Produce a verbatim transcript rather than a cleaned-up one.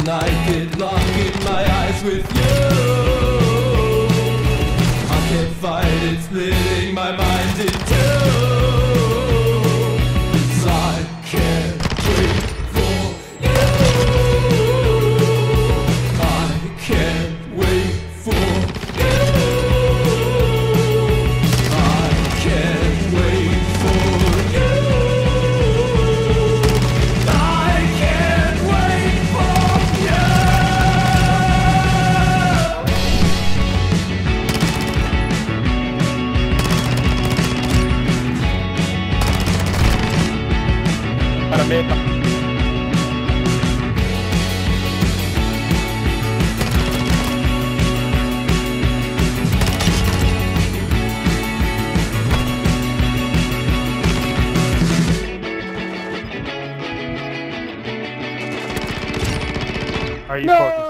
I get locked in my eyes with you. I can't fight it, splitting my mind in two. 'Cause I can't wait for you. I can't wait for you. I can't wait for you. I can't wait for you. Para meta. Are you No! fucking